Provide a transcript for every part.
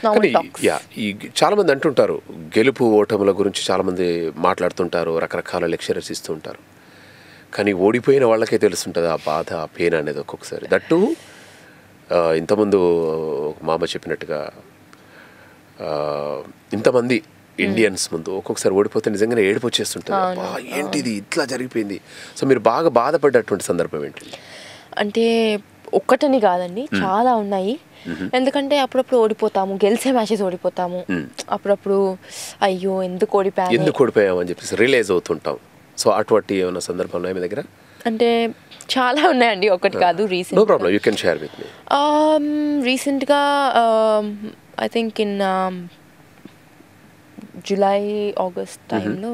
Normal talks. ఈ చాలామంది అంటుంటారు గెలుపు ఓటముల గురించి చాలామంది మాట్లాడుతుంటారు, రకరకాల లెక్చరర్స్ ఇస్తూ ఉంటారు. కానీ ఓడిపోయిన వాళ్ళకే తెలుస్తుంటుంది ఆ బాధ, ఆ పెయిన్ అనేది ఒక్కొక్కసారి. దట్టు ఇంతకుముందు మామ చెప్పినట్టుగా ఇంతమంది ఇండియన్స్ ముందు ఒక్కొక్కసారి ఓడిపోతే నిజంగానే ఏడుపు వచ్చేస్తుంటుంది. అబ్బా ఏంటిది ఇట్లా జరిగిపోయింది. సో మీరు బాగా బాధపడ్డటువంటి సందర్భం ఏంటి? అంటే ఒక్కటని కాదండి, చాలా ఉన్నాయి. ఎందుకంటే అప్పుడప్పుడు ఓడిపోతాము, గెలిచే మ్యాచెస్ ఓడిపోతాము, అప్పుడప్పుడు అయ్యో ఎందుకు ఓడిపోయాము అని చెప్పేసి రిలైజ్ అవుతుంటాం. సో అటువంటి ఏమైనా సందర్భం ఉన్నాయి మీ దగ్గర? అంటే చాలా ఉన్నాయండి, ఒకటి కాదు. రీసెంట్గా I think in July August టైంలో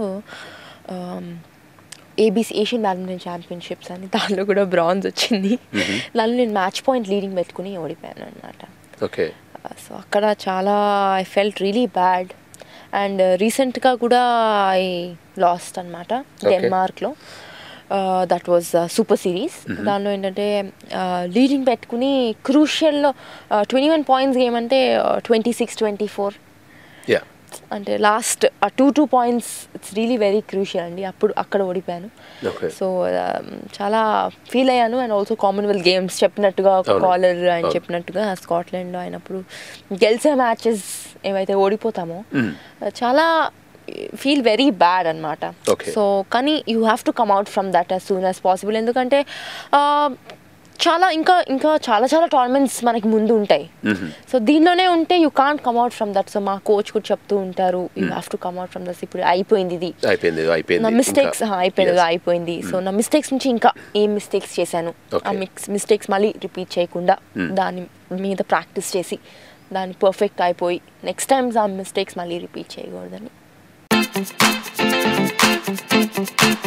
ఏబీసీ ఏషియన్ బ్యాడ్మింటన్ ఛాంపియన్షిప్స్ అని, దానిలో కూడా బ్రాంజ్ వచ్చింది. దానిలో నేను మ్యాచ్ పాయింట్ లీడింగ్ పెట్టుకుని ఓడిపోయాను అనమాట. ఓకే. సో అక్కడ చాలా I felt really bad. And రీసెంట్గా కూడా ఐ లాస్ట్ అనమాట డెన్మార్క్లో. That was super series. దానిలో ఏంటంటే లీడింగ్ పెట్టుకుని క్రూషియల్లో 21 పాయింట్స్ గేమ్ అంటే 26-24, అంటే last 2 points it's really very crucial అండి. అక్కడ ఓడిపోయాను. సో చాలా ఫీల్ అయ్యాను. అండ్ ఆల్సో కామన్వెల్త్ గేమ్స్ చెప్పినట్టుగా ఒక కాలర్ ఆయన చెప్పినట్టుగా స్కాట్లాండ్లో అయినప్పుడు గెలిచే మ్యాచెస్ ఏవైతే ఓడిపోతామో చాలా ఫీల్ వెరీ బ్యాడ్ అనమాట. సో కానీ you have to come out from that as soon as possible. ఎందుకంటే చాలా ఇంకా చాలా టోర్నమెంట్స్ మనకి ముందు ఉంటాయి. సో దీనిలోనే ఉంటే you can't come out from that. So మా కోచ్ కూడా చెప్తూ ఉంటారు, you have to come out from that. ఇప్పుడు అయిపోయింది, ఇది నా మిస్టేక్స్ అయిపోయింది. సో నా మిస్టేక్స్ నుంచి ఇంకా ఏం మిస్టేక్స్ చేశాను, ఆ మిస్టేక్స్ మళ్ళీ రిపీట్ చేయకుండా దాని మీద ప్రాక్టీస్ చేసి దాన్ని పర్ఫెక్ట్ అయిపోయి నెక్స్ట్ టైమ్స్ ఆ మిస్టేక్స్ మళ్ళీ రిపీట్ చేయకూడదని.